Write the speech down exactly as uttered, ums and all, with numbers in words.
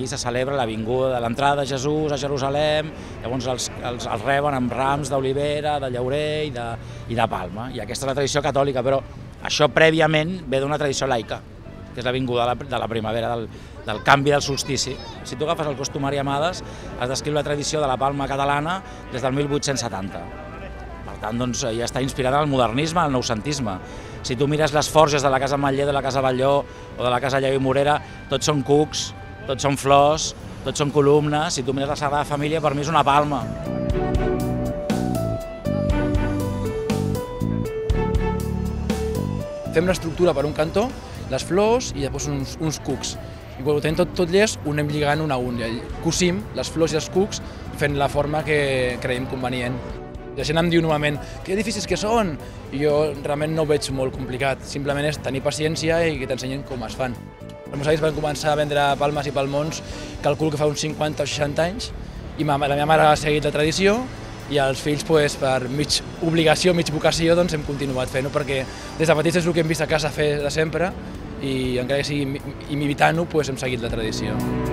allí se celebra la vinguda de l'entrada de Jesús a Jerusalem, llavors els, els, els reben amb rams d'olivera, de llaurer i de, i de palma, i aquesta és la tradició catòlica, però això prèviament ve d'una tradició laica, que és la vinguda de la, de la primavera, del, del canvi del solstici. Si tu agafes el costumari Amades, es descriu la tradició de la palma catalana des del mil vuit-cents setanta. Per tant, doncs, ja està inspirada al modernisme, al noucentisme. Si tu mires les forges de la Casa Ametller, de la Casa Batlló o de la Casa Lleó i Morera, tots són cucs, tots són flors, tots són columnes. Si tu mires la Sagrada Família, per mi és una palma. Fem l'estructura per un cantó, les flors i després uns, uns cucs. I quan ho tenim tot, tot llest, ho anem lligant un a un. Cosim les flors i els cucs fent la forma que creiem convenient. La gent em diu normalment, que edificis que són? I jo realment no ho veig molt complicat, simplement és tenir paciència i que t'ensenyen com es fan. Els meus avis van començar a vendre palmes i palmons, calculo que fa uns cinquanta o seixanta anys, i la meva mare ha seguit la tradició, i els fills, pues, per mig obligació, mig vocació, doncs, hem continuat fent-ho, perquè des de petits és el que hem vist a casa fer de sempre, i encara que sigui imitant-ho, pues, hem seguit la tradició.